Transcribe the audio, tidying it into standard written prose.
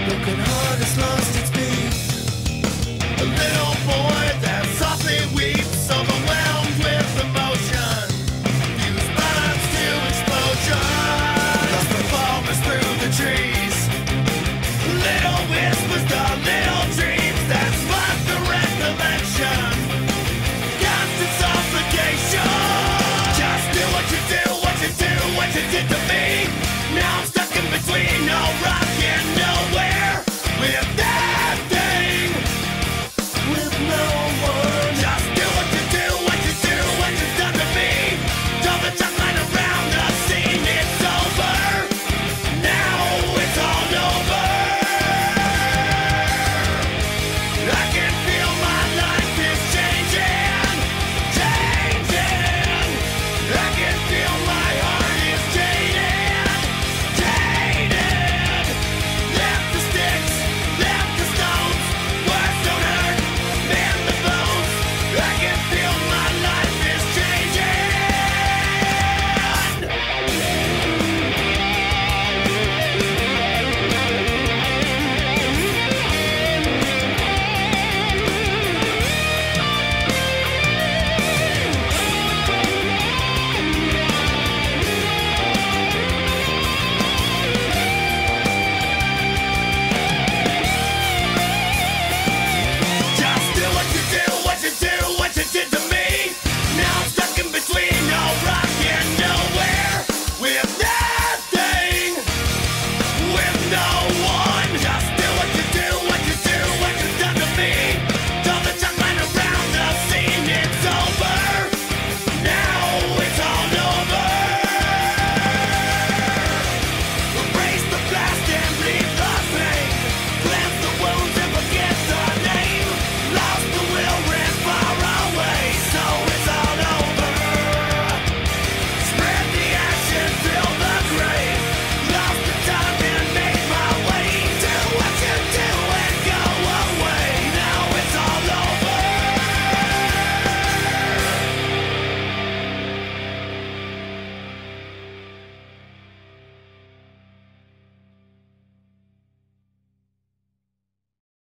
Broken heart has lost its beat. A little boy that softly weeps, overwhelmed with emotion. Fuse burns to explosion. Lost performance through the trees. Little whispers, the little dreams that spark the recollection. Constant suffocation. Just do what you do, what you do, what you did to me. Now I'm stuck in between, no rock and nowhere. With nothing, with no one. Just do what you do, what you do, what you've done to me. Throw the chocolate around the scene, it's over. Now it's all over. I can feel my life is changing, changing. I can feel my heart is jaded, jaded. Left the sticks, left the stones. Words don't hurt, mend the bones. I can feel my life is changing. Just do what you do, what you do, what you did to me. Now I'm stuck in between, no rock and nowhere. With nothing, with no one. Just